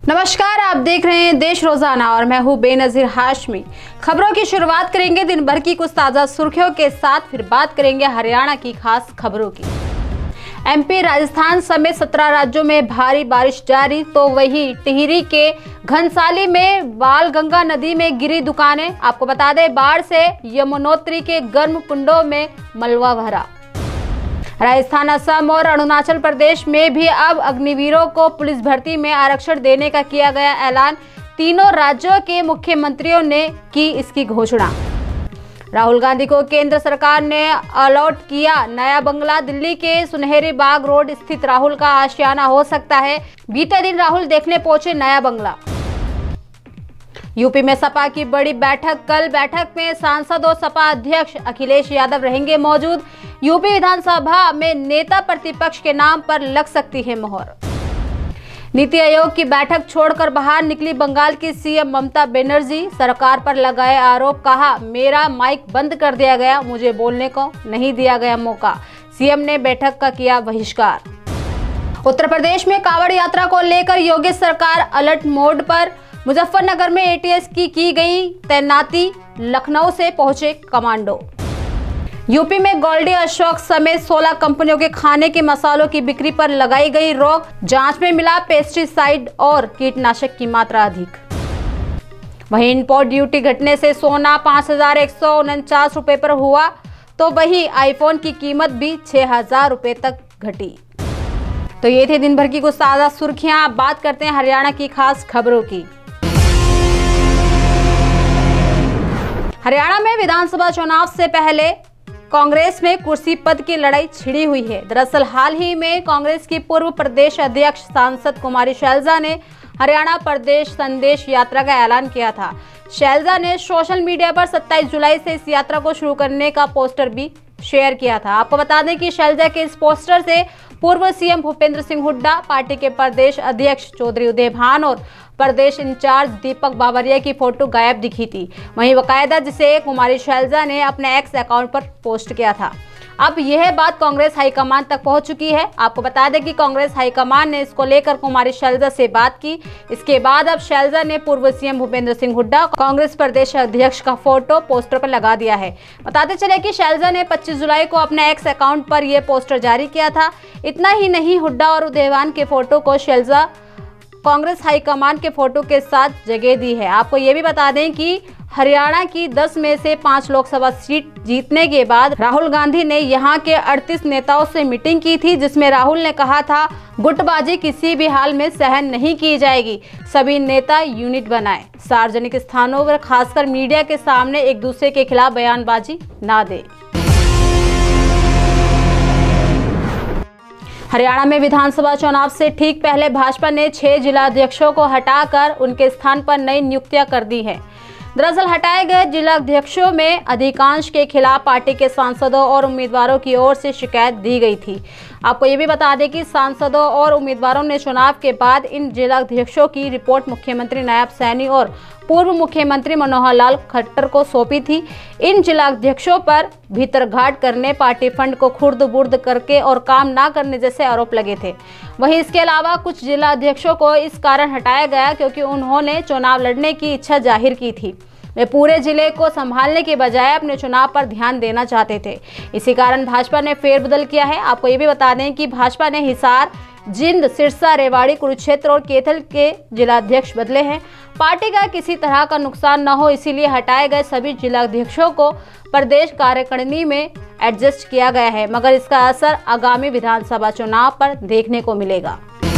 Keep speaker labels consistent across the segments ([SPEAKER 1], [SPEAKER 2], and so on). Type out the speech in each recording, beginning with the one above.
[SPEAKER 1] नमस्कार, आप देख रहे हैं देश रोजाना और मैं हूं बेनजीर हाशमी। खबरों की शुरुआत करेंगे दिन भर की कुछ ताजा सुर्खियों के साथ, फिर बात करेंगे हरियाणा की खास खबरों की। एमपी, राजस्थान समेत 17 राज्यों में भारी बारिश जारी, तो वहीं टिहरी के घनसाली में बालगंगा नदी में गिरी दुकानें। आपको बता दें, बाढ़ से यमुनोत्री के गर्म कुंडों में मलबा भरा। राजस्थान, असम और अरुणाचल प्रदेश में भी अब अग्निवीरों को पुलिस भर्ती में आरक्षण देने का किया गया ऐलान। तीनों राज्यों के मुख्यमंत्रियों ने की इसकी घोषणा। राहुल गांधी को केंद्र सरकार ने अलॉट किया नया बंगला। दिल्ली के सुनहरी बाग रोड स्थित राहुल का आशियाना हो सकता है। बीते दिन राहुल देखने पहुंचे नया बंगला। यूपी में सपा की बड़ी बैठक कल। बैठक में सांसद और सपा अध्यक्ष अखिलेश यादव रहेंगे मौजूद। यूपी विधानसभा में नेता प्रतिपक्ष के नाम पर लग सकती है मोहर। नीति आयोग की बैठक छोड़कर बाहर निकली बंगाल की सीएम ममता बनर्जी। सरकार पर लगाए आरोप, कहा मेरा माइक बंद कर दिया गया, मुझे बोलने को नहीं दिया गया मौका। सीएम ने बैठक का किया बहिष्कार। उत्तर प्रदेश में कांवड़ यात्रा को लेकर योगी सरकार अलर्ट मोड पर। मुजफ्फरनगर में एटीएस की गई तैनाती। लखनऊ से पहुंचे कमांडो। यूपी में गोल्डी अशोक समेत 16 कंपनियों के खाने के मसालों की बिक्री पर लगाई गई रोक। जांच में मिला पेस्टिसाइड और कीटनाशक की मात्रा अधिक। वहीं इंपोर्ट ड्यूटी घटने से सोना 5,149 रुपए पर हुआ, तो वहीं आईफोन की कीमत भी 6,000 रुपए तक घटी। तो ये थे दिन भर की कुछ ताजा सुर्खियां। अब बात करते हैं हरियाणा की खास खबरों की। हरियाणा में विधानसभा चुनाव से पहले कांग्रेस में कुर्सी पद की लड़ाई छिड़ी हुई है। दरअसल हाल ही में कांग्रेस की पूर्व प्रदेश अध्यक्ष सांसद कुमारी शैलजा ने हरियाणा प्रदेश संदेश यात्रा का ऐलान किया था। शैलजा ने सोशल मीडिया पर 27 जुलाई से इस यात्रा को शुरू करने का पोस्टर भी शेयर किया था। आपको बता दें कि शैलजा के इस पोस्टर से पूर्व सीएम भूपेंद्र सिंह हुड्डा, पार्टी के प्रदेश अध्यक्ष चौधरी उदय भान और प्रदेश इंचार्ज दीपक बावरिया की फोटो गायब दिखी थी। वहीं बकायदा जिसे कुमारी शैलजा ने अपने एक्स अकाउंट पर पोस्ट किया था। अब यह बात कांग्रेस हाईकमान तक पहुंच चुकी है। आपको बता दें कि कांग्रेस हाईकमान ने इसको लेकर कुमारी शैलजा से बात की। इसके बाद अब शैलजा ने पूर्व सीएम भूपेंद्र सिंह हुड्डा, कांग्रेस प्रदेश अध्यक्ष का फोटो पोस्टर पर लगा दिया है। बताते चले कि शैलजा ने 25 जुलाई को अपने एक्स अकाउंट पर यह पोस्टर जारी किया था। इतना ही नहीं, हुड्डा और उदयवान के फोटो को शैलजा कांग्रेस हाईकमान के फोटो के साथ जगह दी है। आपको ये भी बता दें कि हरियाणा की 10 में से 5 लोकसभा सीट जीतने के बाद राहुल गांधी ने यहां के 38 नेताओं से मीटिंग की थी, जिसमें राहुल ने कहा था गुटबाजी किसी भी हाल में सहन नहीं की जाएगी। सभी नेता यूनिट बनाएं, सार्वजनिक स्थानों पर खासकर मीडिया के सामने एक दूसरे के खिलाफ बयानबाजी ना दें। हरियाणा में विधानसभा चुनाव से ठीक पहले भाजपा ने 6 जिलाध्यक्षों को हटाकर उनके स्थान पर नई नियुक्तियां कर दी हैं। दरअसल हटाए गए जिलाध्यक्षों में अधिकांश के खिलाफ पार्टी के सांसदों और उम्मीदवारों की ओर से शिकायत दी गई थी। आपको ये भी बता दें कि सांसदों और उम्मीदवारों ने चुनाव के बाद इन जिलाध्यक्षों की रिपोर्ट मुख्यमंत्री नायब सैनी और पूर्व मुख्यमंत्री मनोहर लाल खट्टर को सौंपी थी। इन जिलाध्यक्षों पर भीतरघाट करने, पार्टी फंड को खुर्द-बुर्द करके और काम ना करने जैसे आरोप लगे थे। वहीं इसके अलावा कुछ जिलाध्यक्षों को इस कारण हटाया गया क्योंकि उन्होंने चुनाव लड़ने की इच्छा जाहिर की थी। वे पूरे जिले को संभालने के बजाय अपने चुनाव पर ध्यान देना चाहते थे। इसी कारण भाजपा ने फेरबदल किया है। आपको ये भी बता दें कि भाजपा ने हिसार, जिंद, सिरसा, रेवाड़ी, कुरुक्षेत्र और कैथल के जिलाध्यक्ष बदले हैं। पार्टी का किसी तरह का नुकसान न हो, इसीलिए हटाए गए सभी जिलाध्यक्षों को प्रदेश कार्यकारिणी में एडजस्ट किया गया है, मगर इसका असर आगामी विधानसभा चुनाव पर देखने को मिलेगा।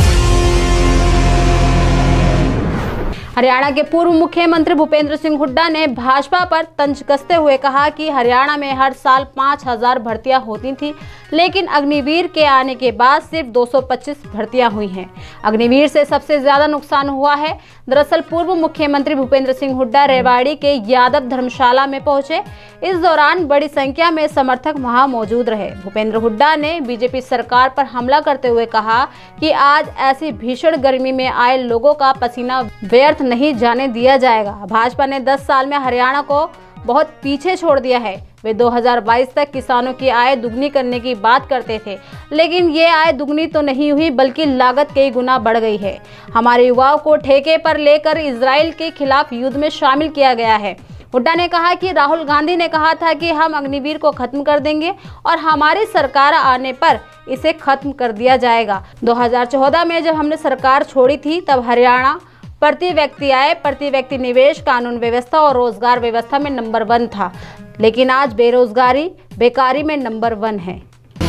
[SPEAKER 1] हरियाणा के पूर्व मुख्यमंत्री भूपेंद्र सिंह हुड्डा ने भाजपा पर तंज कसते हुए कहा कि हरियाणा में हर साल 5,000 भर्तियां होती थी, लेकिन अग्निवीर के आने के बाद सिर्फ 225 भर्तियां हुई हैं। अग्निवीर से सबसे ज्यादा नुकसान हुआ है। दरअसल पूर्व मुख्यमंत्री भूपेंद्र सिंह हुड्डा रेवाड़ी के यादव धर्मशाला में पहुंचे। इस दौरान बड़ी संख्या में समर्थक वहां मौजूद रहे। भूपेंद्र हुड्डा ने बीजेपी सरकार पर हमला करते हुए कहा कि आज ऐसी भीषण गर्मी में आए लोगों का पसीना व्यर्थ नहीं जाने दिया जाएगा। भाजपा ने 10 साल में हरियाणा को बहुत पीछे छोड़ दिया है। वे 2022 तक किसानों की आय दुगनी करने की बात करते थे, लेकिन ये आय दुगनी तो नहीं हुई बल्कि लागत कई गुना बढ़ गई है। हमारे युवाओं को ठेके पर लेकर इजराइल के खिलाफ युद्ध में शामिल किया गया है। हुड्डा ने कहा कि राहुल गांधी ने कहा था कि हम अग्निवीर को खत्म कर देंगे और हमारी सरकार आने पर इसे खत्म कर दिया जाएगा। 2014 में जब हमने सरकार छोड़ी थी तब हरियाणा प्रति व्यक्ति आय, प्रति व्यक्ति निवेश, कानून व्यवस्था और रोजगार व्यवस्था में नंबर 1 था, लेकिन आज बेरोजगारी, बेकारी में नंबर 1 है।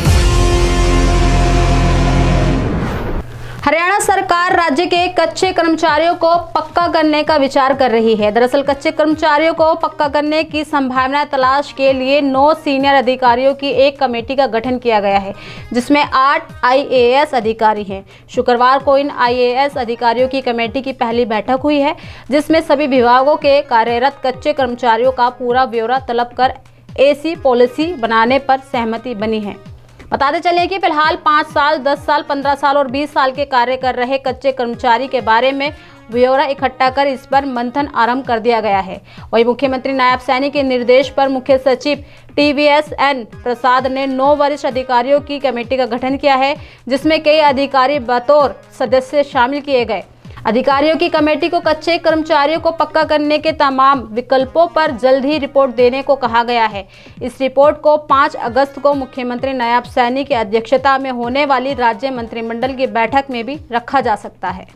[SPEAKER 1] हरियाणा सरकार राज्य के कच्चे कर्मचारियों को पक्का करने का विचार कर रही है। दरअसल कच्चे कर्मचारियों को पक्का करने की संभावना तलाश के लिए 9 सीनियर अधिकारियों की एक कमेटी का गठन किया गया है, जिसमें 8 IAS अधिकारी हैं। शुक्रवार को इन IAS अधिकारियों की कमेटी की पहली बैठक हुई है, जिसमें सभी विभागों के कार्यरत कच्चे कर्मचारियों का पूरा ब्यौरा तलब कर ऐसी पॉलिसी बनाने पर सहमति बनी है। बताते चले कि फिलहाल 5 साल, 10 साल, 15 साल और 20 साल के कार्य कर रहे कच्चे कर्मचारी के बारे में ब्यौरा इकट्ठा कर इस पर मंथन आरंभ कर दिया गया है। वहीं मुख्यमंत्री नायब सैनी के निर्देश पर मुख्य सचिव TVSN प्रसाद ने 9 वरिष्ठ अधिकारियों की कमेटी का गठन किया है, जिसमें कई अधिकारी बतौर सदस्य शामिल किए गए। अधिकारियों की कमेटी को कच्चे कर्मचारियों को पक्का करने के तमाम विकल्पों पर जल्द ही रिपोर्ट देने को कहा गया है। इस रिपोर्ट को 5 अगस्त को मुख्यमंत्री नायब सैनी की अध्यक्षता में होने वाली राज्य मंत्रिमंडल की बैठक में भी रखा जा सकता है।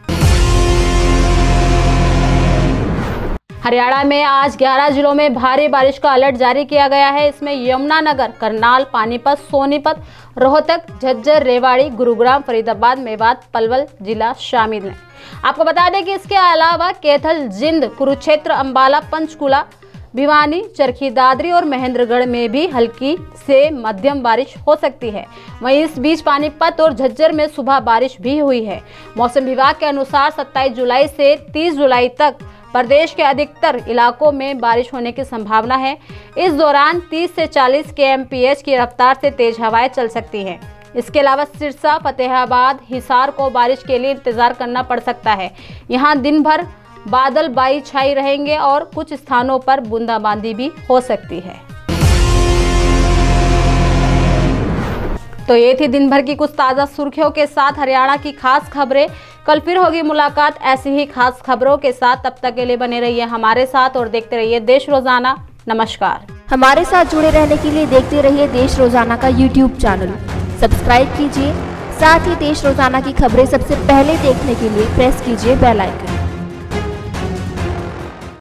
[SPEAKER 1] हरियाणा में आज 11 जिलों में भारी बारिश का अलर्ट जारी किया गया है। इसमें यमुनानगर, करनाल, पानीपत, सोनीपत, रोहतक, झज्जर, रेवाड़ी, गुरुग्राम, फरीदाबाद, मेवात, पलवल जिला शामिल हैं। आपको बता दें कि इसके अलावा कैथल, जिंद, कुरुक्षेत्र, अंबाला, पंचकुला, भिवानी, चरखी दादरी और महेंद्रगढ़ में भी हल्की से मध्यम बारिश हो सकती है। वहीं इस बीच पानीपत और झज्जर में सुबह बारिश भी हुई है। मौसम विभाग के अनुसार 27 जुलाई से 30 जुलाई तक प्रदेश के अधिकतर इलाकों में बारिश होने की संभावना है। इस दौरान 30 से 40 kmph की रफ्तार से तेज हवाएं चल सकती हैं। इसके अलावा सिरसा, फतेहाबाद, हिसार को बारिश के लिए इंतजार करना पड़ सकता है। यहाँ दिन भर बादल बाई छाई रहेंगे और कुछ स्थानों पर बूंदाबांदी भी हो सकती है। तो ये थी दिन भर की कुछ ताज़ा सुर्खियों के साथ हरियाणा की खास खबरें। कल फिर होगी मुलाकात ऐसी ही खास खबरों के साथ। तब तक के लिए बने रहिए हमारे साथ और देखते रहिए देश रोजाना। नमस्कार।
[SPEAKER 2] हमारे साथ जुड़े रहने के लिए देखते रहिए देश रोजाना का YouTube चैनल सब्सक्राइब कीजिए। साथ ही देश रोजाना की खबरें सबसे पहले देखने के लिए प्रेस कीजिए बेल आइकन।